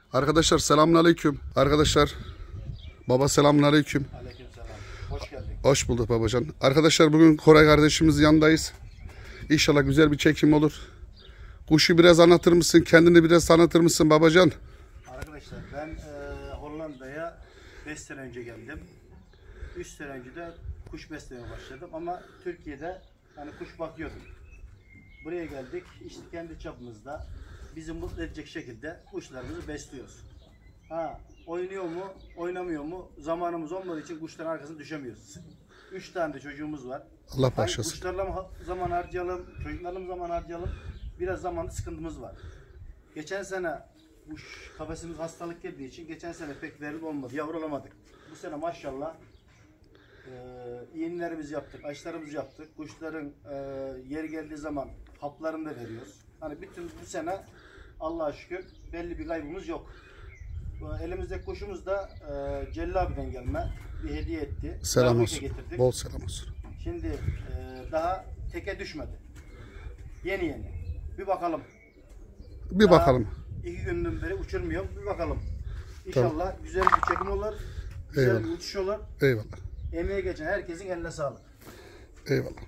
Arkadaşlar selamünaleyküm. Arkadaşlar baba selamünaleyküm. Aleykümselam. Hoş geldin. Hoş bulduk babacan. Arkadaşlar bugün Koray kardeşimizin yanındayız. İnşallah güzel bir çekim olur. Kuşu biraz anlatır mısın? Kendini biraz tanıtır mısın babacan? Arkadaşlar ben Hollanda'ya 5 sene önce geldim. 3 sene önce de kuş beslemeye başladım ama Türkiye'de hani kuş bakıyordum. Buraya geldik işte kendi çapımızda bizi mutlu edecek şekilde kuşlarımızı besliyoruz. Oynuyor mu, oynamıyor mu? Zamanımız olmadığı için kuşların arkasına düşemiyoruz. 3 tane de çocuğumuz var. Allah başlasın. Kuşlarla mı zaman harcayalım, çocuklarla mı zaman harcayalım? Biraz zamanlı sıkıntımız var. Geçen sene kuş kafesimiz hastalık geldiği için geçen sene pek verimli olmadı, yavrulamadık. Bu sene maşallah iğnelerimizi yaptık, aşılarımızı yaptık. Kuşların yeri geldiği zaman haplarını da veriyoruz. Hani bütün bu sene Allah'a şükür belli bir kaybımız yok. Elimizdeki kuşumuz da Celil abiden gelme bir hediye etti. Selam olsun. Getirdik. Bol selam olsun. Şimdi daha teke düşmedi. Yeni. Bir bakalım. Bir Daha bakalım. 2 günden beri uçurmuyorum. Bir bakalım. İnşallah güzel bir çekim olur. Güzel Eyvallah. bir uçuş olur. Eyvallah. Emeğe geçen herkesin eline sağlık. Eyvallah.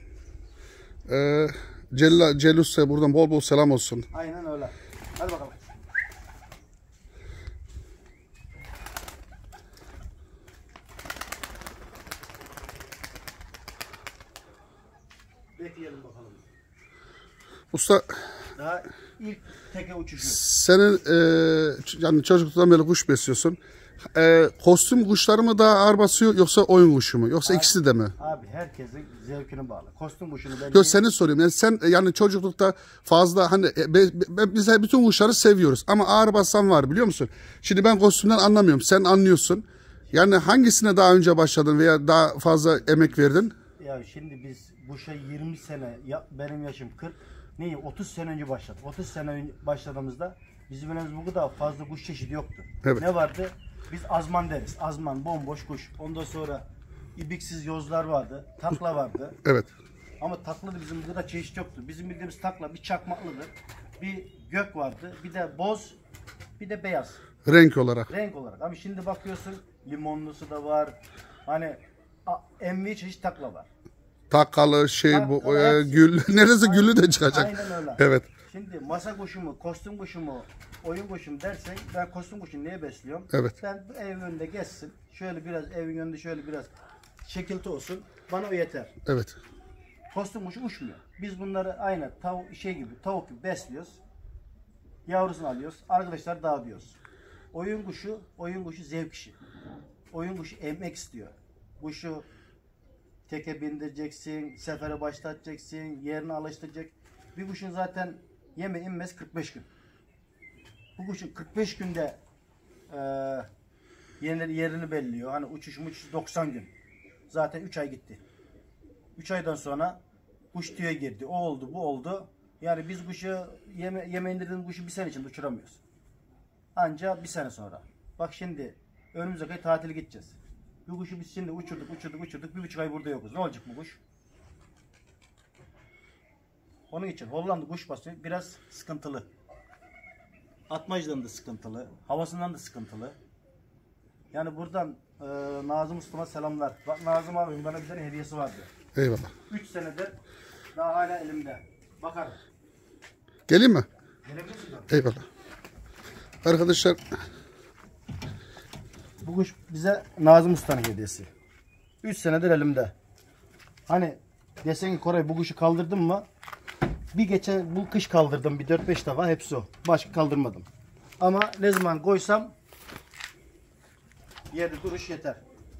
Celil Usta'ya buradan bol bol selam olsun. Aynen öyle. Hadi bakalım. Bekleyelim bakalım. Usta Daha ilk teke uçuşu. senin yani çocukluktan beri kuş besliyorsun. Kostüm kuşları mı daha ağır basıyor yoksa oyun kuşu mu? Yoksa ikisi de mi? Abi herkesin zevkine bağlı. Kostüm kuşunu ben Yok seni soruyorum. Yani sen yani çocuklukta fazla hani biz bütün kuşları seviyoruz ama ağır basan var biliyor musun? Şimdi ben kostümden anlamıyorum. Sen anlıyorsun. Yani hangisine daha önce başladın veya daha fazla emek verdin? Ya şimdi biz bu şey 20 sene benim yaşım 40. 30 sene önce başladık. 30 sene önce başladığımızda bizim önümüzde bu kadar fazla kuş çeşidi yoktu. Evet. Ne vardı? Biz azman deriz. Azman bomboş kuş. Ondan sonra ibiksiz yozlar vardı. Takla vardı. Evet. Ama takla da bizim burada çeşit yoktu. Bizim bildiğimiz takla bir çakmaklıdır. Bir gök vardı. Bir de boz. Bir de beyaz. Renk olarak. Renk olarak. Ama şimdi bakıyorsun limonlusu da var. Hani envi çeşit takla var. Takalı şey bu Takalı, gül. Neresi güllü de çıkacak. Aynen öyle. Evet. Şimdi masa kuşu mu, kostüm kuşu mu, oyun kuşu mu dersen ben kostüm kuşunu niye besliyorum? Evet. Ben evin önünde gezsin. Şöyle biraz evin önünde şöyle biraz şekilti olsun. Bana o yeter. Evet. Kostüm kuşu uçmuyor. Biz bunları aynı tavuk gibi besliyoruz. Yavrusunu alıyoruz. Arkadaşlar dağıtıyoruz. Oyun kuşu zevk işi. Oyun kuşu emek istiyor. Kuşu teke bindireceksin, sefere başlatacaksın, yerini alıştıracak. Bir kuşun zaten yeme inmez 45 gün. Bu kuşun 45 günde yerini belliyor. Hani uçuş 90 gün. Zaten 3 ay gitti. 3 aydan sonra kuş tüye girdi. O oldu, bu oldu. Yani biz kuşu yeme indirdiğimiz kuşu bir sene içinde uçuramıyoruz. Ancak bir sene sonra. Bak şimdi önümüzdeki ay tatile gideceğiz. Bu kuşu biz şimdi uçurduk. 1,5 ay burada yokuz. Ne olacak bu kuş? Onun için Hollanda kuş basıyor biraz sıkıntılı. Atmacıdan da sıkıntılı. Havasından da sıkıntılı. Yani buradan Nazım Usta'ma selamlar. Bak Nazım abim bana bir tane hediyesi vardı. Eyvallah. 3 senedir daha hala elimde. Bakarım. Geleyim mi? Gelebilirsin mi? Eyvallah. Arkadaşlar Bu kuş bize Nazım Usta'nın hediyesi. 3 senedir elimde. Hani desen ki Koray bu kuşu kaldırdın mı? Bu kış kaldırdım bir 4-5 defa hepsi o. Başka kaldırmadım. Ama ne zaman koysam yerde duruş yeter.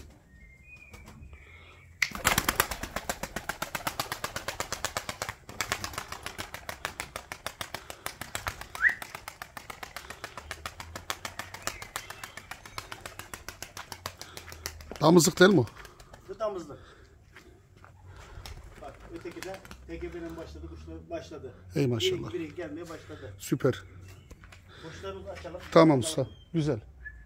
damızlık değil mi o? Bu damızlık. Bak öteki de Ege'nin başladı, kuşlar başladı. Ey maşallah. Biri gelmeye başladı. Süper. Kuşlarımızı açalım. Tamam usta. Güzel.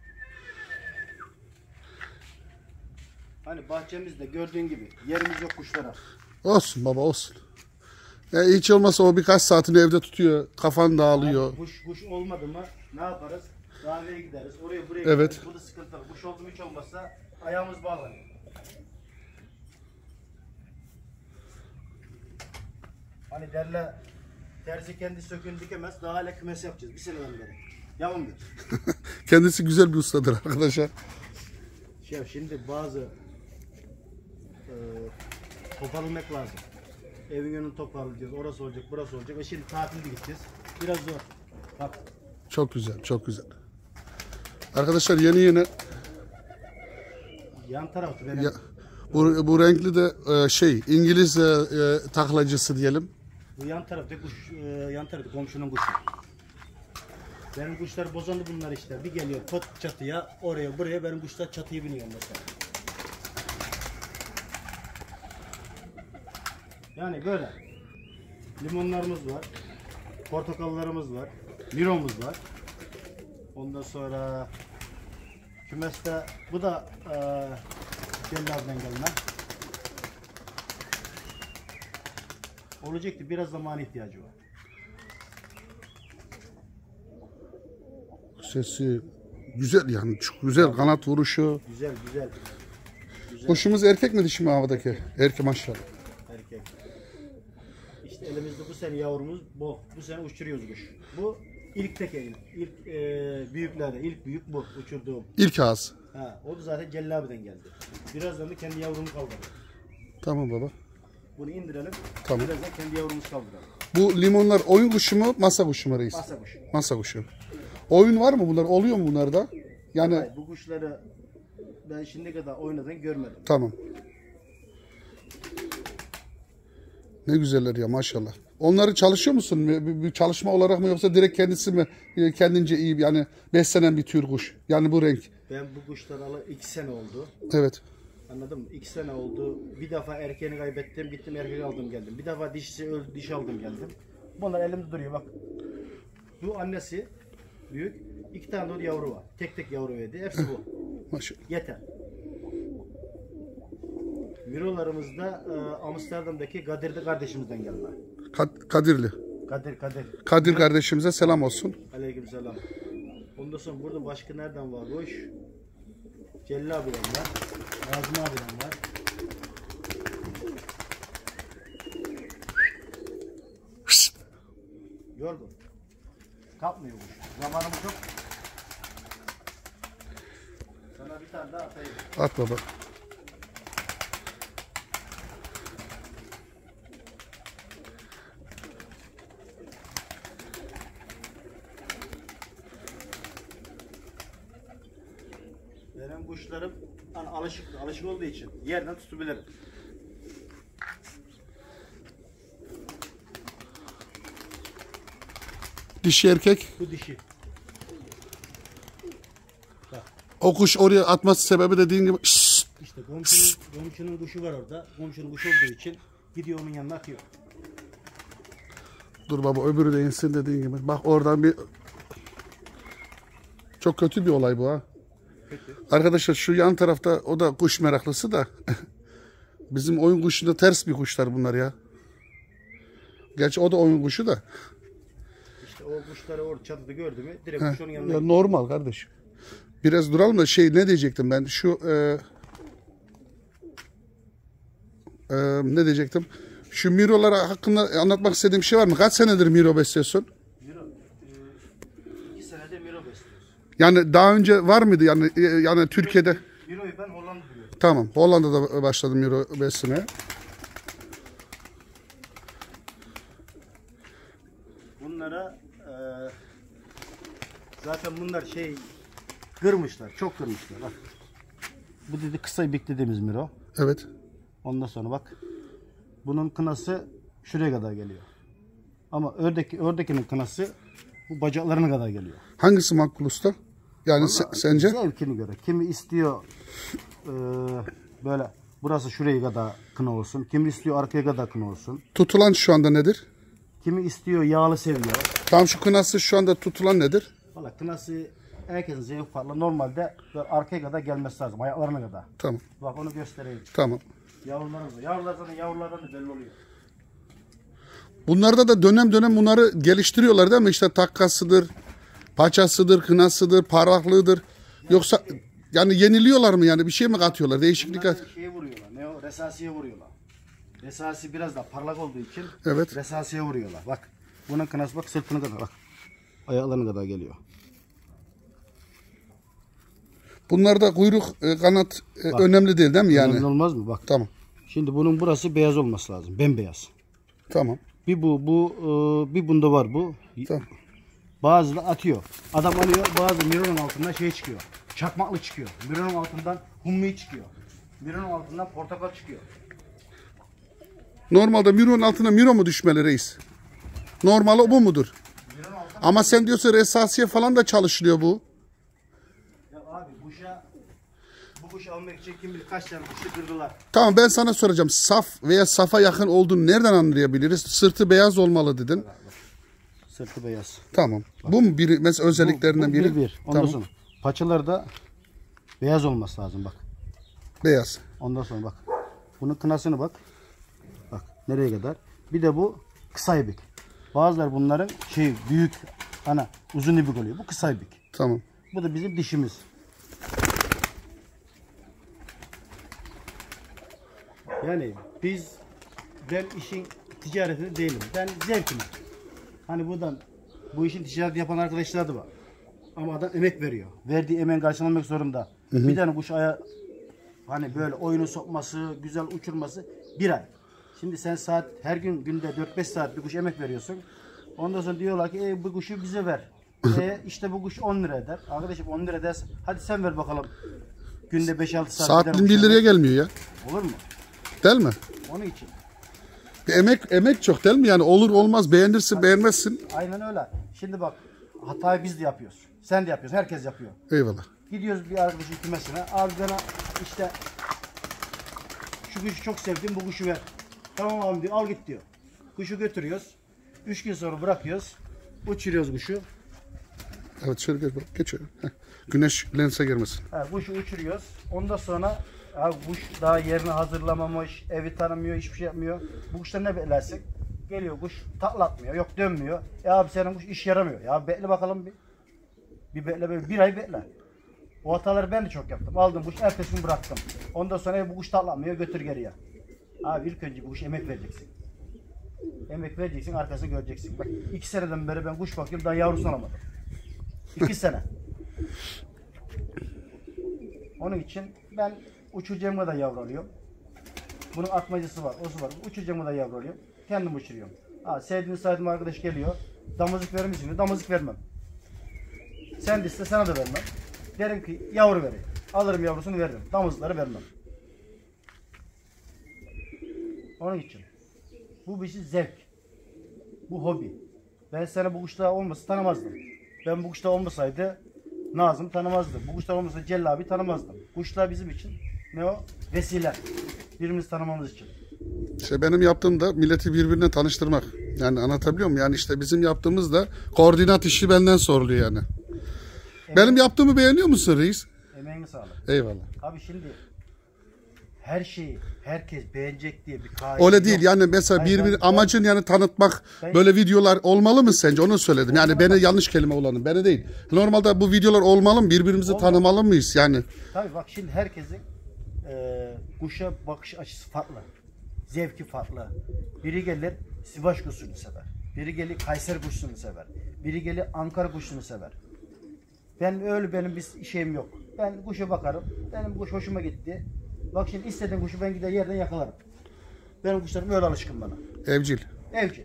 Hani bahçemizde gördüğün gibi yerimiz yok kuşlara. Olsun baba olsun. Ya hiç olmazsa o birkaç saatini evde tutuyor. Kafan dağılıyor. Kuş olmadı mı ne yaparız? Kahveye gideriz. Oraya buraya Evet. gideriz. Bu da sıkıntılı. Kuş oldu mu hiç olmazsa ayağımız bağlanıyor. Hani derler terzi kendi söküğünü dikemez. Daha hala kümes yapacağız. Bir seneden beri. Yavumdur. Kendisi güzel bir ustadır arkadaşlar. Şimdi bazı toparlamak lazım. Evin önünü toparlayacağız. Orası olacak, burası olacak. Ve şimdi tatilde gideceğiz. Biraz zor. Bak. Çok güzel, çok güzel. Arkadaşlar yeni Yan tarafta benim. ya, bu renkli de İngiliz taklacısı diyelim. Bu yan tarafta kuş, yan tarafta komşunun kuşu. Benim kuşlar bozandı bunlar işte. Bir geliyor pot çatıya, oraya buraya benim kuşlar çatıyı biniyor mesela. Yani böyle. Limonlarımız var. Portakallarımız var. Miromuz var. Ondan sonra kümeste bu da Cellal'den gelme. Olacaktı. Biraz zaman ihtiyacı var. Sesi güzel yani, çok güzel kanat vuruşu. Güzel, güzel. Güzel. Kuşumuz erkek mi dişi mi havadaki? Erkek maşallah. Erkek. İşte elimizde bu sene yavrumuz bu. Bu sene uçuruyoruz kuş. Bu ilk tekeğin. İlk büyüklerde. İlk büyük bu uçurduğum. İlk ağız. Ha, o da zaten Cellabi'den geldi. Birazdan da kendi yavrumu kaldıralım. Tamam baba. Bunu indirelim. Tamam. Birazdan kendi yavrumuzu kaldıralım. Bu limonlar oyun kuşu mu, masa kuşu mu reis? Masa kuşu. Masa kuşu. Oyun var mı bunlar? Oluyor mu bunlarda? Yani Hayır, bu kuşları ben şimdiye kadar oynadığını görmedim. tamam. Ne güzeller ya maşallah. Onları çalışıyor musun? Bir çalışma olarak mı yoksa direkt kendisi mi kendince iyi yani beslenen bir tür kuş? Yani bu renk. Ben bu kuşları alalı 2 sene oldu. Evet. Anladın mı? 2 sene oldu. Bir defa erkeğini kaybettim. Gittim erkek aldım geldim. Bir defa dişisi öldü. Diş aldım geldim. Bunlar elimde duruyor bak. Bu annesi büyük. 2 tane de yavru var. Tek tek yavru verdi. Hepsi bu. Maşallah. Yeter. Mirolarımızda Amsterdam'daki Kadir'de kardeşimizden gelme. Kadirli. Kadir. Kadir kardeşimize selam olsun. Aleykümselam. Ondan sonra burada başka nereden var kuş? Celal abiden var. Nazım abiden var. Yorgun. Kalkmıyor kuş. Zamanım çok. Sana bir tane daha atayım. At baba. Benim kuşlarım hani alışık olduğu için yerden tutabilirim. Dişi erkek. Bu dişi. O kuş oraya atması sebebi dediğin gibi şşt. İşte komşunun kuşu var orada. Komşunun kuşu olduğu için gidiyor onun yanına atıyor. Dur baba öbürü de insin dediğin gibi. Bak oradan bir çok kötü bir olay bu ha. Kötü. Arkadaşlar şu yan tarafta o da kuş meraklısı da bizim oyun kuşunda ters bir kuşlar bunlar ya. Gerçi o da oyun kuşu da. İşte o kuşları orada çatıda gördü mü direkt kuş onun yanına Ya gidiyor. normal kardeşim. Biraz duralım da ne diyecektim ben şu ne diyecektim? Şu mirolara hakkında anlatmak istediğim şey var mı? Kaç senedir miro besliyorsun? Miro, 2 senedir Miro besliyoruz. Yani daha önce var mıydı yani Türkiye'de? Miro'yu ben Hollanda'da biliyorum. Tamam. Hollanda'da başladım miro beslemeye. Bunlara zaten bunlar kırmışlar. Çok kırmışlar. Bak. Bu dedi kısa ibik dediğimiz Miro. Evet. Ondan sonra bak. Bunun kınası şuraya kadar geliyor. Ama ördekinin kınası bu bacaklarına kadar geliyor. Hangisi makbul usta? Yani sence? Zevkini göre. Kimi istiyor böyle burası şuraya kadar kına olsun. Kimi istiyor arkaya kadar kına olsun. Tutulan şu anda nedir? Kimi istiyor yağlı seviyor. Tam şu kınası şu anda tutulan nedir? Valla kınası herkesin zevki farklı. Normalde böyle arkaya kadar gelmesi lazım. Ayaklarına kadar. Tamam. Bak onu göstereyim. Tamam. Yavrularımız var. Yavrular zaten yavrulardan da belli oluyor. Bunlarda da dönem dönem bunları geliştiriyorlar değil mi? İşte takkasıdır, Paçasıdır, kınasıdır, parlaklığıdır. Yoksa yani yeniliyorlar mı yani bir şey mi katıyorlar? Değişiklik Bunlar şeye vuruyorlar. Ne o? Resasiye vuruyorlar. Resasi biraz da parlak olduğu için Evet. resasiye vuruyorlar. Bak. Bunun kınası bak sırtına kadar bak. Ayaklarına kadar geliyor. Bunlarda kuyruk, kanat önemli değil mi yani? Önemli olmaz mı? Bak. Tamam. Şimdi bunun burası beyaz olması lazım. Bembeyaz. Tamam. Bir bir bunda var bu. Tamam. Bazı da atıyor. Adam alıyor, bazı mironun altından şey çıkıyor. Çakmaklı çıkıyor. Mironun altından hummi çıkıyor. Mironun altından portakal çıkıyor. Normalde mironun altına miro mu düşmeli reis? Normali bu mudur? Ama sen diyorsun resasiye falan da çalışılıyor bu. Ya abi bu kuşu almak için kim bilir kaç tane kuşu kırdılar. Tamam ben sana soracağım. Saf veya safa yakın olduğunu nereden anlayabiliriz? Sırtı beyaz olmalı dedin. Sırtı beyaz. Tamam. Bu mu biri mesela özelliklerinden biri? Bir. Ondan Tamam. sonra paçaları da beyaz olması lazım bak. Beyaz. Ondan sonra bak. Bunun kınasını bak. Bak nereye kadar. Bir de bu kısa ibik. Bazıları bunların büyük uzun ibik oluyor. Bu kısa ibik. Tamam. Bu da bizim dişimiz. Yani ben işin ticaretinde değilim. Ben zevkime. Hani bu işin ticaret yapan arkadaşlar da var. Ama adam emek veriyor. Verdiği emeğin karşılanmak zorunda. Bir tane kuş hani böyle oyunu sokması, güzel uçurması bir ay. Şimdi sen her günde 4-5 saat bir kuş emek veriyorsun. Ondan sonra diyorlar ki bu kuşu bize ver. İşte bu kuş 10 lira eder. Arkadaşım 10 lira ederse hadi sen ver bakalım. Günde 5-6 saat. Saatin 1 liraya gelmiyor ya. Olur mu? Değil mi? Onun için. Emek çok değil mi? Yani olur olmaz beğenirsin beğenmezsin. Aynen öyle. Şimdi bak hatayı biz de yapıyoruz. Sen de yapıyorsun. Herkes yapıyor. Eyvallah. Gidiyoruz bir arkadaşın kümesine. Abi bana işte şu kuşu çok sevdim bu kuşu ver. Tamam abi diyor al git diyor. Kuşu götürüyoruz. 3 gün sonra bırakıyoruz. Uçuruyoruz kuşu. Evet şöyle geç öyle. Güneş lense girmesin. Kuşu uçuruyoruz. Ondan sonra abi kuş daha yerini hazırlamamış, evi tanımıyor, hiçbir şey yapmıyor. Bu kuşta ne beklersin? Geliyor kuş taklatmıyor, yok dönmüyor. Abi senin kuş iş yaramıyor. Ya bekle bakalım bir. Bir bekle, bir ay bekle. O hataları ben de çok yaptım. Aldım kuş, ertesi gün bıraktım. Ondan sonra bu kuş taklatmıyor, götür geriye. Abi ilk önce bu kuş emek vereceksin. Emek vereceksin, arkasını göreceksin. Bak 2 seneden beri ben kuş bakıyorum, daha yavrusunu alamadım. 2 sene. Onun için ben uçuracağım kadar yavru alıyorum. Bunun atmacısı var, osu var. Uçuracağım kadar yavru alıyorum. Kendim uçuruyorum. Sevdiğim saydığım arkadaş geliyor. Damızlık verir misin? Damızlık vermem. Sen de iste sana da vermem. Derim ki yavru vereyim. Alırım yavrusunu veririm. Damızlıkları vermem. Onun için. Bu bir şey zevk. Bu hobi. Ben sana bu kuşlar olmasa tanımazdım. Ben bu kuşlar olmasaydı Nazım tanımazdım. Bu kuşlar olmasa Celal abi tanımazdım. Kuşlar bizim için ne o? Vesile. Birbirimizi tanımamız için. İşte benim yaptığım da milleti birbirine tanıştırmak. Yani anlatabiliyor muyum? Yani işte bizim yaptığımız da koordinat işi benden soruluyor yani. Benim yaptığımı beğeniyor musun reis? Emeğini sağlık. Eyvallah. Abi şimdi her şeyi herkes beğenecek diye bir kaide Öyle yok. değil yani mesela Hayır, amacın yani tanıtmak böyle videolar olmalı mı sence? Onu söyledim. Yani beni yanlış kelime kullandım. Beni değil. Normalde bu videolar olmalı mı? Birbirimizi tanımalı mıyız yani? Tabii bak şimdi herkesin kuşa bakış açısı farklı. Zevki farklı. Biri gelir Sivas kuşunu sever. Biri gelir Kayseri kuşunu sever. Biri gelir Ankara kuşunu sever. Benim bir şeyim yok. Ben kuşa bakarım. Benim kuş hoşuma gitti. Bak şimdi istediğim kuşu ben gider yerden yakalarım. Benim kuşlarım öyle alışkın bana. Evcil. Evcil.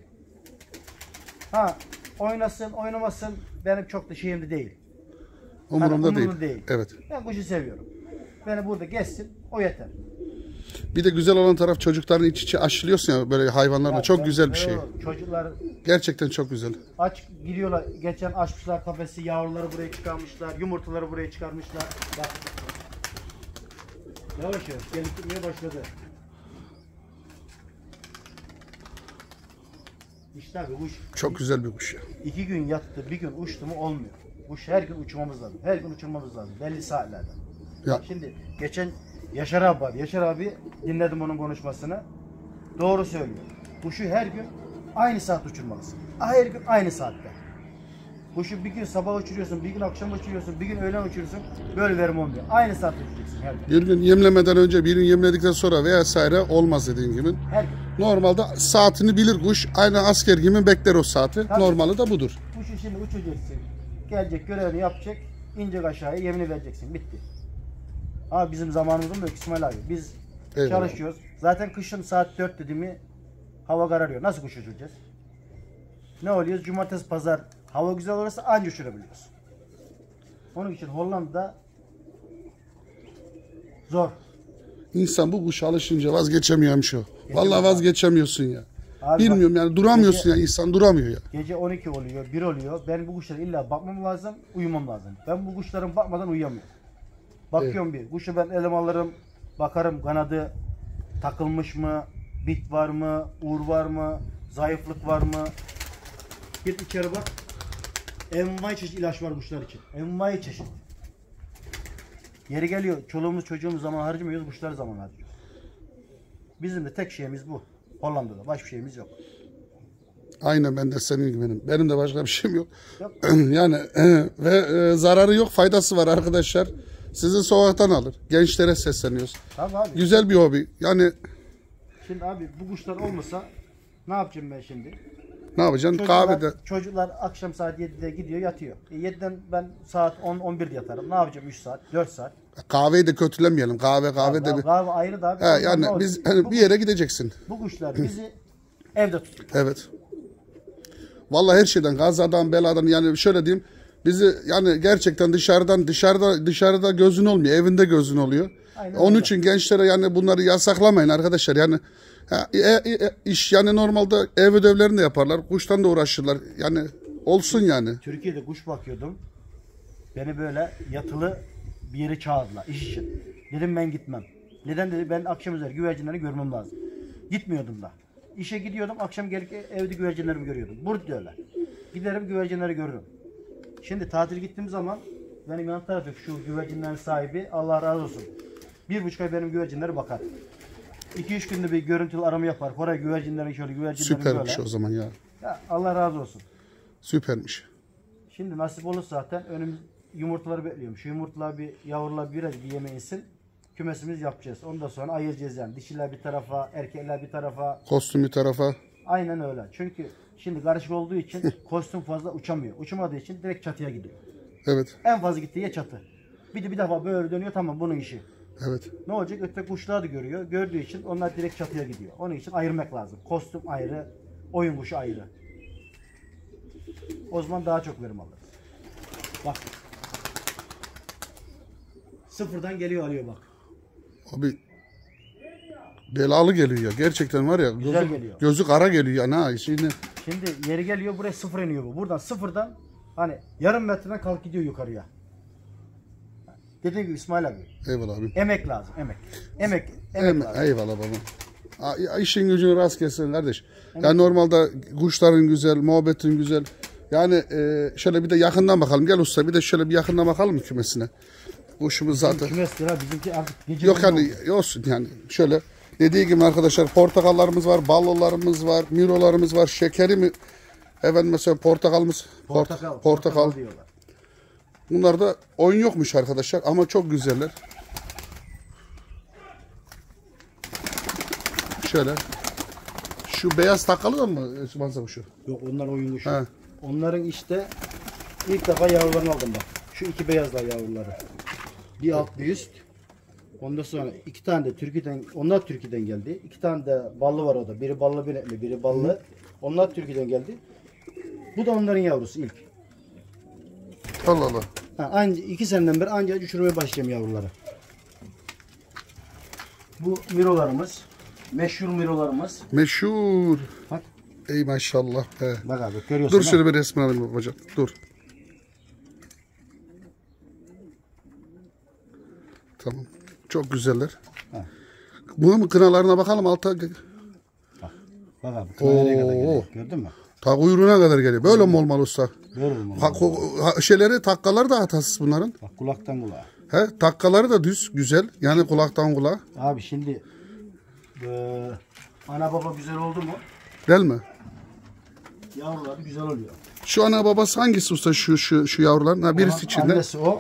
Oynasın, oynamasın benim çok da şeyimde değil. Umurumda değil. Evet. Ben kuşu seviyorum. Beni burada gezsin, o yeter. Bir de güzel olan taraf çocukların iç içe aşılıyorsun ya böyle hayvanlarla. Çok güzel bir şey. Çocuklar Gerçekten çok güzel. aç gidiyorlar. Geçen açmışlar kafesi, yavruları buraya çıkarmışlar, yumurtaları buraya çıkarmışlar. Bak. Yavaş yavaş gelip gitmeye başladı. İşte abi kuş. Çok güzel bir kuş ya. 2 gün yattı, bir gün uçtu mu olmuyor. Kuş her gün uçmamız lazım. Her gün uçurmamız lazım. Belli saatlerde. Ya. Şimdi geçen Yaşar abi var. Yaşar abi dinledim onun konuşmasını. Doğru söylüyor. Kuşu her gün aynı saat uçurmalısın. Her gün aynı saatte. Kuşu bir gün sabah uçuruyorsun, bir gün akşam uçuruyorsun, bir gün öğlen uçuruyorsun. Böyle verim olmuyor. Aynı saatte uçuracaksın her gün. Bir gün yemlemeden önce, bir gün yemledikten sonra vesaire olmaz dediğin gibi. Her gün. Normalde saatini bilir kuş. Aynı asker gibi bekler o saati. Tabii. Normali de budur. Kuşu şimdi uçuracaksın. Gelecek, görevini yapacak. İnecek aşağıya, yemini vereceksin. Bitti. Ama bizim zamanımızın yok İsmail abi. Biz Eyvallah. çalışıyoruz. Zaten kışın saat 4 dedi mi hava kararıyor. Nasıl kuş uçuracağız? Ne oluyoruz? Cumartesi, pazar hava güzel olursa anca uçurabiliyoruz. Onun için Hollanda'da zor. İnsan bu kuşa alışınca vazgeçemiyormuş o. Vallahi abi. vazgeçemiyorsun ya. Abi Bilmiyorum bak, yani duramıyorsun ya. İnsan duramıyor ya. gece 12 oluyor, 1 oluyor. Ben bu kuşlara illa bakmam lazım, uyumam lazım. Ben bu kuşların bakmadan uyuyamıyorum. Bakıyorum bir. Kuşu ben elime alırım, bakarım kanadı takılmış mı, bit var mı, uğur var mı, zayıflık var mı? Git içeri bak. Envai çeşit ilaç var kuşlar için. Envai çeşit. Yeri geliyor. Çoluğumuz çocuğumuz zaman harcamıyoruz. Kuşlar zaman harcıyoruz. Bizim de tek şeyimiz bu. Hollanda'da. Başka bir şeyimiz yok. Aynen ben de senin gibi. Benim de başka bir şeyim yok. Yok. Yani ve zararı yok, faydası var arkadaşlar. Sizi sokaktan alır. Gençlere sesleniyoruz. Tamam abi. Güzel bir hobi. Yani Şimdi abi bu kuşlar olmasa ne yapacağım ben şimdi? ne yapacaksın? Kahvede. Çocuklar akşam saat 7'de gidiyor yatıyor. 7'den ben saat 10-11'de yatarım. Ne yapacağım 3 saat 4 saat? Kahveyi de kötülemeyelim. Kahve de bir. Kahve ayrı da abi. He, yani biz hani bir yere gideceksin. Bu kuşlar bizi evde tutuyor. Evet. Vallahi her şeyden, kazadan, beladan, yani şöyle diyeyim. Bizi yani gerçekten dışarıda gözün olmuyor. Evinde gözün oluyor. Aynen Onun öyle. için gençlere yani bunları yasaklamayın arkadaşlar. Yani iş yani normalde ev ödevlerini de yaparlar. Kuştan da uğraşırlar. Yani olsun yani. Türkiye'de kuş bakıyordum. Beni böyle yatılı bir yere çağırdılar iş için. Dedim ben gitmem. Neden dedi? Ben akşam üzeri güvercinleri görmem lazım. Gitmiyordum da. İşe gidiyordum. Akşam gelip evde güvercinlerimi görüyordum. Burada öyle. Giderim güvercinleri görürüm. Şimdi tatil gittiğim zaman benim yan taraftaki şu güvercinlerin sahibi Allah razı olsun. 1,5 ay benim güvercinlere bakar. 2-3 günde bir görüntülü arama yapar. Oraya güvercinlerin şöyle güvercinlerin Süpermiş böyle. o zaman ya. Ya Allah razı olsun. Süpermiş. Şimdi nasip olursa zaten önümüz yumurtaları bekliyorum. Şu yumurtalar bir yavrular bir yeme insin. Kümesimiz yapacağız. Ondan sonra ayıracağız yani. Dişiler bir tarafa, erkekler bir tarafa. Kostüm bir tarafa. Aynen öyle. Çünkü şimdi karışık olduğu için kostüm fazla uçamıyor. Uçamadığı için direkt çatıya gidiyor. Evet. En fazla gittiği yer çatı. Bir defa böyle dönüyor, tamam bunun işi. Evet. Ne olacak? Öteki kuşlar da görüyor. Gördüğü için onlar direkt çatıya gidiyor. Onun için ayırmak lazım. Kostüm ayrı, oyun kuşu ayrı. O zaman daha çok verim alırız. Bak. Sıfırdan geliyor alıyor bak. Abi belalı geliyor ya. Gerçekten var ya. Güzel geliyor. Gözü kara geliyor yani ha. Şimdi Şimdi yeri geliyor buraya sıfır iniyor bu. Buradan sıfırdan hani yarım metreden kalk gidiyor yukarıya. Dediğim gibi İsmail abi. eyvallah abi. Emek lazım, emek. Emek lazım. Eyvallah babam. İşin gücünü rast kessin kardeş. Yani normalde kuşların güzel, muhabbetin güzel. Yani şöyle bir de yakından bakalım. Gel usta bir de şöyle bir yakından bakalım mı kümesine. Kuşumuz zaten. Kümestir ha bizimki artık gece. Yok hani olsun yani şöyle. Dediği gibi arkadaşlar portakallarımız var, ballılarımız var, mirolarımız var, şekeri mi? Efendim mesela portakalımız. Portakal. Diyorlar. Bunlarda oyun yokmuş arkadaşlar ama çok güzeller. Şöyle. Şu beyaz takalı da mı Mansa kuşu? Yok onlar oyun kuşu. He. Onların işte ilk defa yavrularını aldım bak. Şu iki beyazlar yavruları. Bir alt bir üst. Ondan sonra iki tane de Türkiye'den, onlar Türkiye'den geldi. İki tane de ballı var o da. Biri ballı binekli, biri ballı. Onlar Türkiye'den geldi. Bu da onların yavrusu ilk. Allah Allah. Ha, iki seneden beri ancak uçurmaya başlayacağım yavruları. Bu mirolarımız. Meşhur mirolarımız. Meşhur. Bak. Ey maşallah be. Bak abi görüyorsun. Dur şöyle bir resmi alayım babacığım. Dur. Tamam. Çok güzeller. Ha. Bunun kınalarına bakalım alta. Bak abi. Nereye kadar geliyor. Gördün mü? Ta kuyruğuna kadar geliyor. Böyle mi olmalı usta? Böyle mi? Şeyleri, takkaları da hatasız bunların. Bak kulaktan kulağa. He, takkaları da düz, güzel. Yani kulaktan kulağa. Abi şimdi ana baba güzel oldu mu? Değil mi? Yavruları güzel oluyor. Şu ana babası hangisi usta şu yavruların? Ha, birisi içinde. Annesi o.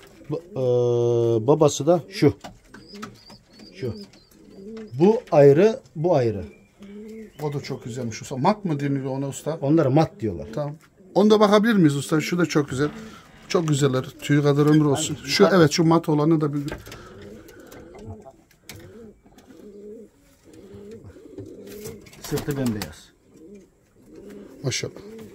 Babası da şu. Şu. Bu ayrı, bu ayrı. O da çok güzelmiş usta. Mat mı deniliyor ona usta? Onlara mat diyorlar. Tamam. Onu da bakabilir miyiz usta? Şu da çok güzel. Çok güzeller. Tüy kadar ömür olsun. Şu evet, şu mat olanı da bir... Sırtı bembeyaz. Maşallah.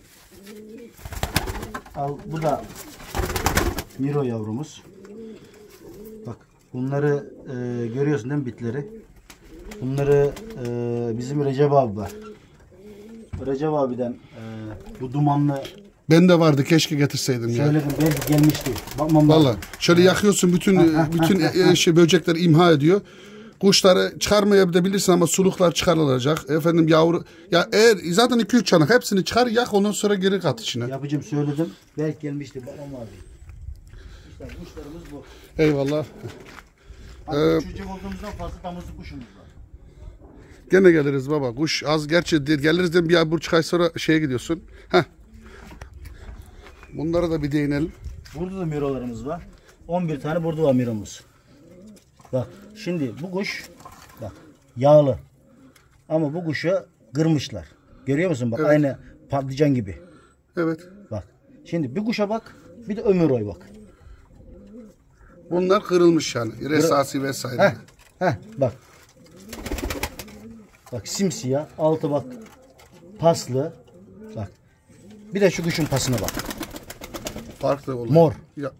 Al, bu da Miro yavrumuz. Bak bunları görüyorsun değil mi bitleri? Bunları bizim Recep abi var. Recep abiden bu dumanlı Ben de vardı, keşke getirseydim ya. söyledim, belki gelmişti. Bakmam lazım. Valla şöyle yakıyorsun, bütün böcekleri imha ediyor. Kuşları çıkarmayabilirsin ama suluklar çıkarılacak. Efendim yavru ya, eğer zaten 2-3 çanak hepsini çıkar, yak, ondan sonra geri kat içine. Yapıcım söyledim. Belki gelmişti. Bakmam lazım. İşte kuşlarımız bu. Eyvallah. Uçacak olduğumuzdan fazla damızlık kuşumuz var. Gene geliriz baba. Kuş az gerçi değil. Geliriz de bir buçuk ay sonra şeye gidiyorsun. Heh. Bunlara da bir değinelim. Burada da mirolarımız var. 11 tane burada var miromuz. Bak şimdi bu kuş bak yağlı. Ama bu kuşu kırmışlar. Görüyor musun? Bak Evet. aynı patlıcan gibi. Evet. Bak. Şimdi bir kuşa bak. Bir de ömür oy bak. Bunlar kırılmış yani. Resasi vesaire. Heh bak. Bak simsiyah. Altı bak paslı. Bak. Bir de şu kuşun pasına bak. Farklı olur. Mor. Ya.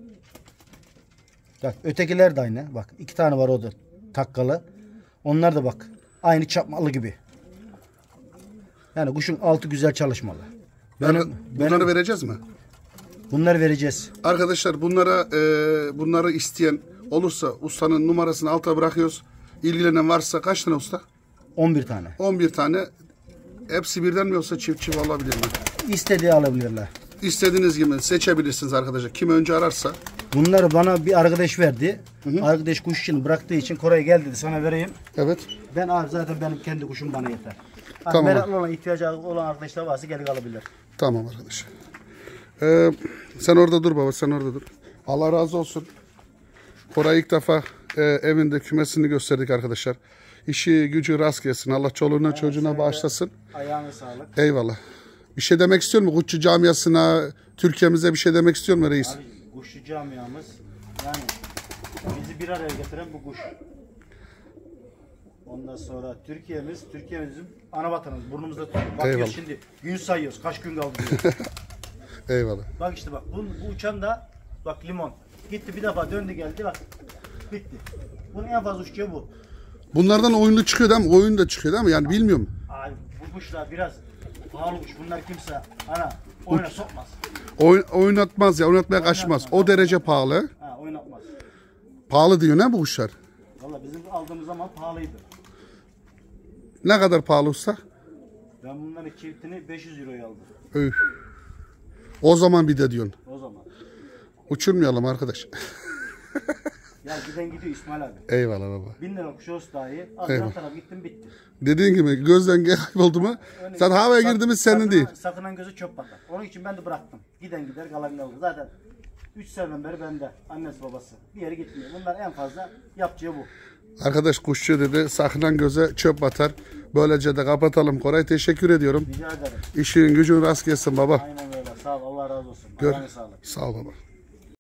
Bak ötekiler de aynı. Bak 2 tane var orada takkalı. Onlar da bak aynı çapmalı gibi. Yani kuşun altı güzel çalışmalı. Bunları vereceğiz mi? Bunları vereceğiz. Arkadaşlar bunları isteyen olursa ustanın numarasını alta bırakıyoruz. İlgilenen varsa kaç tane usta? 11 tane. 11 tane. Hepsi birden mi yoksa çift çift olabilir mi? İstediği alabilirler. İstediğiniz gibi seçebilirsiniz arkadaşlar. Kim önce ararsa. Bunları bana bir arkadaş verdi. Arkadaş kuş için bıraktığı için Koray gel dedi sana vereyim. Evet. Ben abi zaten benim kendi kuşum bana yeter. Tamam. Meraklı olan, ihtiyacı olan arkadaşlar varsa gelip alabilir. Tamam arkadaşlar. Sen orada dur baba, sen orada dur. Allah razı olsun. Koray ilk defa evinde kümesini gösterdik arkadaşlar. İşi gücü rast gelsin. Allah çoluğuna çocuğuna bağışlasın. Ayağına sağlık. Eyvallah. Bir şey demek istiyor mu? Kuşçu camiasına, Türkiye'mize bir şey demek istiyor mu reis? Abi, kuşçu camiamız yani bizi bir araya getiren bu kuş. Ondan sonra Türkiye'mizin ana vatanımız. Burnumuzda tutuyor. Bakıyoruz Eyvallah. şimdi gün sayıyoruz. Kaç gün kaldı diye. Eyvallah. Bak işte bak bu uçan da bak limon. Gitti bir defa döndü geldi bak. Bitti. Bunun en fazla uçacağı bu. Bunlardan oyunlu çıkıyor değil mi? Oyun da çıkıyor değil mi? Yani bilmiyorum. Abi bu kuşlar biraz pahalı kuş. Bunlar kimse oyuna sokmaz. Oynatmaz ya. Oynatmaya kaçmaz. O derece pahalı. Ha oynatmaz. Pahalı diyor ne bu kuşlar? Valla bizim aldığımız zaman pahalıydı. Ne kadar pahalı usta? Ben bunların çiftini 500 euroya aldım. Üf. O zaman bir de diyorsun. O zaman. Uçurmayalım arkadaş. Ya giden gidiyor İsmail abi. Eyvallah baba. 1000 lira kuş olsa dahi. Az Eyvallah. yan taraf gittim bitti. Dediğin gibi gözden kayboldu mu? Sen havaya girdin mi senin değil. Sakınan gözü çöp batar. Onun için ben de bıraktım. Giden gider kalan kalır. Zaten 3 seneden beri bende. Annesi babası. Bir yere gitmiyor. Bunlar en fazla yapacağı bu. Arkadaş kuşçu dedi, sakınan göze çöp batar. Böylece de kapatalım. Koray teşekkür ediyorum. Rica ederim. İşin gücün rast gelsin baba. Aynen öyle. Sağ ol. Allah razı olsun. Gör. Allah'a sağlık. Sağ ol baba.